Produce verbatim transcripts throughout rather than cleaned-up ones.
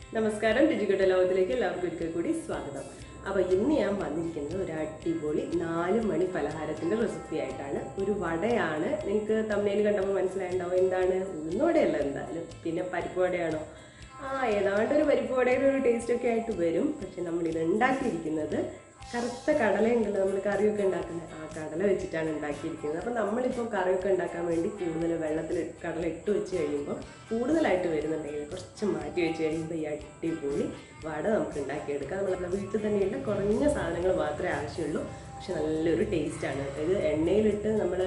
നമസ്കാരം, രുചികടല വദയിലേക്ക് എല്ലാവർക്കും ഒരിക്കൽ കൂടി സ്വാഗതം. അപ്പോൾ ഇന്ന് ഞാൻ വന്നിരിക്കുന്നത് ഒരു അടിപൊളി നാല് മണി പലഹാരത്തിൻ്റെ റെസിപ്പി ആയിട്ടാണ്. ഒരു വടയാണ്. നിങ്ങൾക്ക് തമ്മിൽ കണ്ടപ്പോൾ മനസ്സിലായിട്ടുണ്ടാവും എന്താണ്. ഉഴുന്നുവടയല്ല എന്തായാലും, പിന്നെ പരിപ്പ് വടയാണോ? ആ ഏതാണ്ട് ഒരു പരിപ്പ് വടയുടെ ഒരു ടേസ്റ്റൊക്കെ ആയിട്ട് വരും. പക്ഷെ നമ്മളിത് ഉണ്ടാക്കിയിരിക്കുന്നത് കറുത്ത കടലയുണ്ടല്ലോ, നമ്മൾ കറിയൊക്കെ ഉണ്ടാക്കുന്നത്, ആ കടല വെച്ചിട്ടാണ് ഉണ്ടാക്കിയിരിക്കുന്നത്. അപ്പോൾ നമ്മളിപ്പോൾ കറിയൊക്കെ ഉണ്ടാക്കാൻ വേണ്ടി കൂടുതൽ വെള്ളത്തിൽ കടല ഇട്ട് വെച്ച് കഴിയുമ്പോൾ കൂടുതലായിട്ട് വരുന്നുണ്ടെങ്കിൽ കുറച്ച് മാറ്റി വെച്ച് കഴിയുമ്പോൾ ഈ അടിപൊളി വട നമുക്ക് ഉണ്ടാക്കിയെടുക്കാം. നമ്മളെ വീട്ടിൽ തന്നെയുള്ള കുറഞ്ഞ സാധനങ്ങൾ മാത്രമേ ആവശ്യമുള്ളൂ. പക്ഷെ നല്ലൊരു ടേസ്റ്റാണ്. ഇത് എണ്ണയിലിട്ട് നമ്മൾ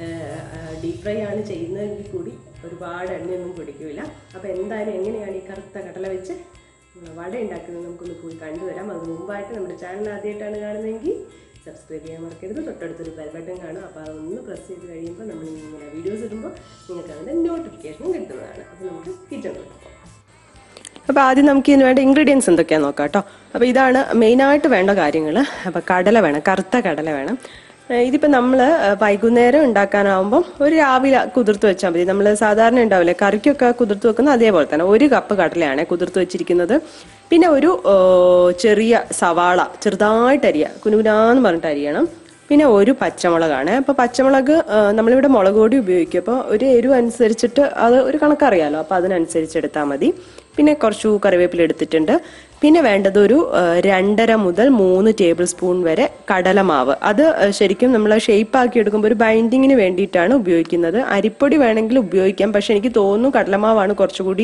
ഡീപ് ഫ്രൈ ആണ് ചെയ്യുന്നതെങ്കിൽ കൂടി ഒരുപാട് എണ്ണയൊന്നും കുടിക്കില്ല. അപ്പോൾ എന്തായാലും എങ്ങനെയാണ് ഈ കറുത്ത കടല വെച്ച് വട ഉണ്ടാക്കുന്നത് നമുക്കൊന്ന് പോയി കണ്ടുവരാം. അതിന് മുമ്പായിട്ട് നമ്മുടെ ചാനൽ ആദ്യമായിട്ടാണ് കാണുന്നതെങ്കിൽ സബ്സ്ക്രൈബ് ചെയ്യാൻ മറക്കരുത്. തൊട്ടടുത്തൊരു ബെൽ ബട്ടൺ കാണും. അപ്പോൾ അതൊന്ന് പ്രസ് ചെയ്ത് കഴിയുമ്പോൾ നമ്മൾ ഇങ്ങനെ വീഡിയോസ് ഇടുമ്പോൾ നിങ്ങൾക്ക് അതിൻ്റെ നോട്ടിഫിക്കേഷൻ കിട്ടുന്നതാണ്. അപ്പോൾ നമുക്ക് കിച്ചണിലേക്ക് പോകാം. അപ്പോൾ ആദ്യം നമുക്ക് ഇതിന് വേണ്ട ഇൻഗ്രീഡിയൻസ് എന്തൊക്കെയാണെന്ന് നോക്കാം കേട്ടോ. അപ്പോൾ ഇതാണ് മെയിനായിട്ട് വേണ്ട കാര്യങ്ങൾ. അപ്പോൾ കടല വേണം, കറുത്ത കടല വേണം. ഇതിപ്പോൾ നമ്മൾ വൈകുന്നേരം ഉണ്ടാക്കാനാവുമ്പം ഒരു രാവിലെ കുതിർത്ത് വെച്ചാൽ മതി. നമ്മൾ സാധാരണ ഉണ്ടാവില്ലേ കറിക്കൊക്കെ കുതിർത്ത് വെക്കുന്നത് അതേപോലെ തന്നെ ഒരു കപ്പ് കടലയാണ് കുതിർത്ത് വെച്ചിരിക്കുന്നത്. പിന്നെ ഒരു ചെറിയ സവാള ചെറുതായിട്ട് അരിയുക, കുനുകുനാന്ന് പറഞ്ഞിട്ട് അരിയണം. പിന്നെ ഒരു പച്ചമുളകാണ്. അപ്പോൾ പച്ചമുളക് നമ്മളിവിടെ മുളക് പൊടി ഉപയോഗിക്കും. അപ്പോൾ ഒരു എരിവ് അനുസരിച്ചിട്ട് അത് ഒരു കണക്കറിയാമല്ലോ, അപ്പോൾ അതിനനുസരിച്ച് എടുത്താൽ മതി. പിന്നെ കുറച്ചു കറിവേപ്പില എടുത്തിട്ടുണ്ട്. പിന്നെ വേണ്ടത് ഒരു രണ്ടര മുതൽ മൂന്ന് ടേബിൾ സ്പൂൺ വരെ കടലമാവ്. അത് ശരിക്കും നമ്മൾ ഷേപ്പാക്കി എടുക്കുമ്പോൾ ഒരു ബൈൻഡിങ്ങിന് വേണ്ടിയിട്ടാണ് ഉപയോഗിക്കുന്നത്. അരിപ്പൊടി വേണമെങ്കിൽ ഉപയോഗിക്കാം, പക്ഷെ എനിക്ക് തോന്നുന്നു കടലമാവാണ് കുറച്ചുകൂടി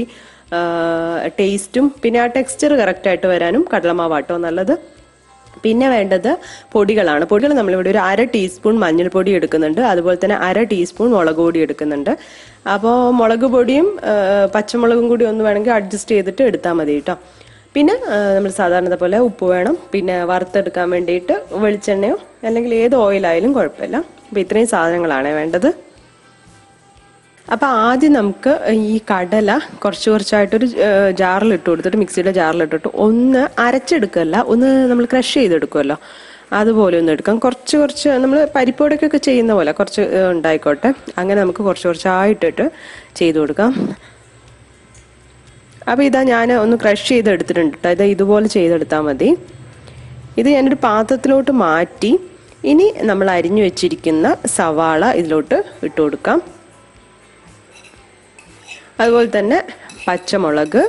ടേസ്റ്റും പിന്നെ ആ ടെക്സ്ചർ കറക്റ്റായിട്ട് വരാനും കടലമാവാട്ടോ നല്ലത്. പിന്നെ വേണ്ടത് പൊടികളാണ്. പൊടികൾ നമ്മളിവിടെ ഒരു അര ടീസ്പൂൺ മഞ്ഞൾപ്പൊടി എടുക്കുന്നുണ്ട്. അതുപോലെ തന്നെ അര ടീസ്പൂൺ മുളക് പൊടി എടുക്കുന്നുണ്ട്. അപ്പോൾ മുളക് പൊടിയും പച്ചമുളകും കൂടി ഒന്ന് വേണമെങ്കിൽ അഡ്ജസ്റ്റ് ചെയ്തിട്ട് എടുത്താൽ മതി കേട്ടോ. പിന്നെ നമ്മൾ സാധാരണ പോലെ ഉപ്പ് വേണം. പിന്നെ വറുത്തെടുക്കാൻ വേണ്ടിയിട്ട് വെളിച്ചെണ്ണയോ അല്ലെങ്കിൽ ഏത് ഓയിലായാലും കുഴപ്പമില്ല. അപ്പോൾ ഇത്രയും സാധനങ്ങളാണ് വേണ്ടത്. അപ്പോൾ ആദ്യം നമുക്ക് ഈ കടല കുറച്ച് കുറച്ചായിട്ടൊരു ജാറിലിട്ട് കൊടുത്തിട്ട് മിക്സിയുടെ ജാറിലിട്ടിട്ട് ഒന്ന് അരച്ചെടുക്കല്ല, ഒന്ന് നമ്മൾ ക്രഷ് ചെയ്തെടുക്കുമല്ലോ, അതുപോലെ ഒന്ന് എടുക്കാം. കുറച്ച് കുറച്ച് നമ്മൾ പരിപ്പോടൊക്കെ ചെയ്യുന്ന പോലെ കുറച്ച് ഉണ്ടായിക്കോട്ടെ. അങ്ങനെ നമുക്ക് കുറച്ച് കുറച്ചായിട്ടിട്ട് ചെയ്ത് കൊടുക്കാം. അപ്പോൾ ഇതാ ഞാൻ ഒന്ന് ക്രഷ് ചെയ്തെടുത്തിട്ടുണ്ട് കേട്ടോ. ഇതാ ഇതുപോലെ ചെയ്തെടുത്താൽ മതി. ഇത് ഞാനൊരു പാത്രത്തിലോട്ട് മാറ്റി ഇനി നമ്മൾ അരിഞ്ഞു വെച്ചിരിക്കുന്ന സവാള ഇതിലോട്ട് ഇട്ട് കൊടുക്കാം. അതുപോലെ തന്നെ പച്ചമുളക്,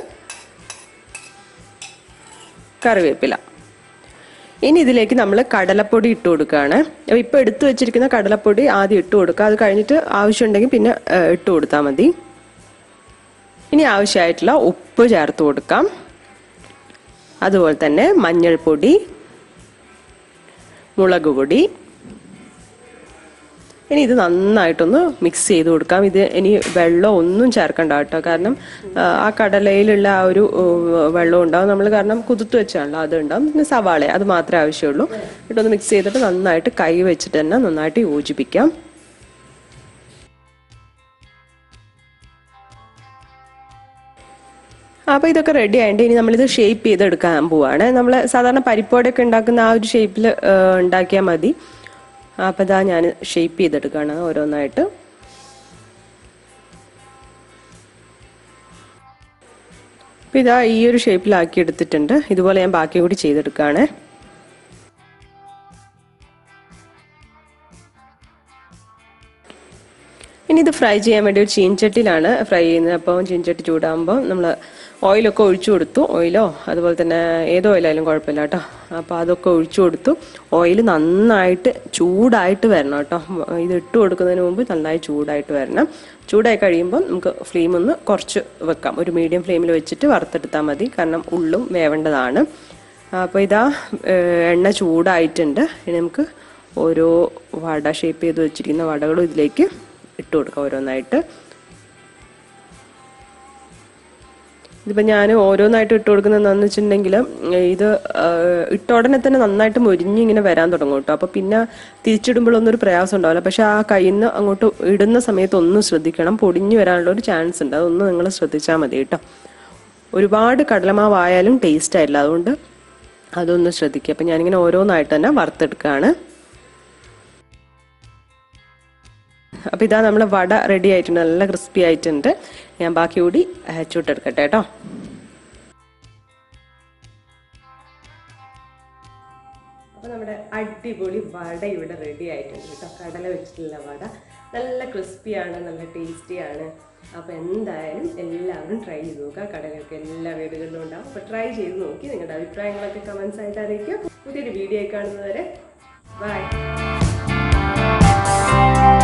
കറിവേപ്പില. ഇനി ഇതിലേക്ക് നമ്മൾ കടലപ്പൊടി ഇട്ട് കൊടുക്കുകയാണ്. അപ്പോൾ ഇപ്പോൾ എടുത്തു വെച്ചിരിക്കുന്ന കടലപ്പൊടി ആദ്യം ഇട്ട് കൊടുക്കുക. അത് കഴിഞ്ഞിട്ട് ആവശ്യമുണ്ടെങ്കിൽ പിന്നെ ഇട്ട് കൊടുത്താൽ മതി. ഇനി ആവശ്യമായിട്ടുള്ള ഉപ്പ് ചേർത്ത് കൊടുക്കാം. അതുപോലെ തന്നെ മഞ്ഞൾപ്പൊടി, മുളക് പൊടി. ഇനി ഇത് നന്നായിട്ടൊന്ന് മിക്സ് ചെയ്ത് കൊടുക്കാം. ഇത് ഇനി വെള്ളം ഒന്നും ചേർക്കണ്ട കേട്ടോ, കാരണം ആ കടലയിലുള്ള ആ ഒരു വെള്ളം ഉണ്ടാവും. നമ്മൾ കാരണം കുതിർത്ത് വെച്ചാണല്ലോ അത് ഉണ്ടാവും. പിന്നെ സവാള അത് മാത്രമേ ആവശ്യമുള്ളൂ. ഇട്ടൊന്ന് മിക്സ് ചെയ്തിട്ട് നന്നായിട്ട് കൈ വെച്ചിട്ട് തന്നെ നന്നായിട്ട് യോജിപ്പിക്കാം. അപ്പോൾ ഇതൊക്കെ റെഡി ആയിട്ട് ഇനി നമ്മളിത് ഷേപ്പ് ചെയ്തെടുക്കാൻ പോവാണ്. നമ്മൾ സാധാരണ പരിപ്പോടൊക്കെ ഉണ്ടാക്കുന്ന ആ ഒരു ഷേപ്പിൽ ഉണ്ടാക്കിയാൽ മതി. അപ്പോൾ ഇതാ ഞാൻ ഷേപ്പ് ചെയ്തെടുക്കുകയാണ് ഓരോന്നായിട്ട്. അപ്പോൾ ഇതാ ഈ ഒരു ഷേപ്പിലാക്കി എടുത്തിട്ടുണ്ട്. ഇതുപോലെ ഞാൻ ബാക്കി കൂടി ചെയ്തെടുക്കുകയാണ്. ഇനി ഇത് ഫ്രൈ ചെയ്യാൻ വേണ്ടി ഒരു ചീൻചട്ടിയിലാണ് ഫ്രൈ ചെയ്യുന്നത്. അപ്പോൾ ചീൻചട്ടി ചൂടാകുമ്പോൾ നമ്മൾ ഓയിലൊക്കെ ഒഴിച്ചു കൊടുത്തു. ഓയിലോ അതുപോലെ തന്നെ ഏത് ഓയിലായാലും കുഴപ്പമില്ല കേട്ടോ. അപ്പോൾ അതൊക്കെ ഒഴിച്ചു കൊടുത്തു. ഓയിൽ നന്നായിട്ട് ചൂടായിട്ട് വരണം കേട്ടോ. ഇത് ഇട്ട് കൊടുക്കുന്നതിന് മുമ്പ് നന്നായി ചൂടായിട്ട് വരണം. ചൂടായി കഴിയുമ്പോൾ നമുക്ക് ഫ്ലെയിം ഒന്ന് കുറച്ച് വെക്കാം. ഒരു മീഡിയം ഫ്ലെയിമിൽ വെച്ചിട്ട് വറുത്തെടുത്താൽ മതി, കാരണം ഉള്ളും വേവേണ്ടതാണ്. അപ്പോൾ ഇതാ എണ്ണ ചൂടായിട്ടുണ്ട്. ഇനി നമുക്ക് ഓരോ വട ഷേപ്പ് ചെയ്ത് വെച്ചിരിക്കുന്ന വടകളും ഇതിലേക്ക് ഇട്ട് കൊടുക്കാം ഓരോന്നായിട്ട്. ഇതിപ്പോൾ ഞാൻ ഓരോന്നായിട്ട് ഇട്ട് കൊടുക്കുന്നത് എന്താണെന്ന് വെച്ചിട്ടുണ്ടെങ്കിൽ ഇത് ഇട്ട ഉടനെ തന്നെ നന്നായിട്ട് മൊരിഞ്ഞ് ഇങ്ങനെ വരാൻ തുടങ്ങും കേട്ടോ. അപ്പോൾ പിന്നെ തിരിച്ചിടുമ്പോഴൊന്നും ഒരു പ്രയാസം ഉണ്ടാവില്ല. പക്ഷെ ആ കയ്യിൽ നിന്ന് അങ്ങോട്ട് ഇടുന്ന സമയത്ത് ഒന്നും ശ്രദ്ധിക്കണം, പൊടിഞ്ഞു വരാനുള്ള ഒരു ചാൻസ് ഉണ്ട്. അതൊന്ന് നിങ്ങൾ ശ്രദ്ധിച്ചാൽ മതി കേട്ടോ. ഒരുപാട് കടലമാവായാലും ടേസ്റ്റ് ആയില്ല, അതുകൊണ്ട് അതൊന്ന് ശ്രദ്ധിക്കുക. അപ്പം ഞാനിങ്ങനെ ഓരോന്നായിട്ട് തന്നെ വറുത്തെടുക്കുകയാണ്. അപ്പോൾ ഇതാ നമ്മൾ വട റെഡി ആയിട്ടുണ്ട്, നല്ല ക്രിസ്പി ആയിട്ടുണ്ട്. ഞാൻ ബാക്കി കൂടി ചുട്ടെടുക്കട്ടെ കേട്ടോ. അപ്പോൾ നമ്മുടെ അടിപൊളി വട ഇവിടെ റെഡി ആയിട്ടുണ്ട് കേട്ടോ. കടല വെച്ചിട്ടുള്ള വട നല്ല ക്രിസ്പിയാണ്, നല്ല ടേസ്റ്റിയാണ്. അപ്പോൾ എന്തായാലും എല്ലാവരും ട്രൈ ചെയ്ത് നോക്കുക. കടലൊക്കെ എല്ലാ വീടുകളിലും ഉണ്ടാവും. അപ്പോൾ ട്രൈ ചെയ്ത് നോക്കി നിങ്ങളുടെ അഭിപ്രായങ്ങളൊക്കെ കമൻസ് ആയിട്ട് അറിയിക്കുക. പുതിയൊരു വീഡിയോ കാണുന്നവരെ ബൈ.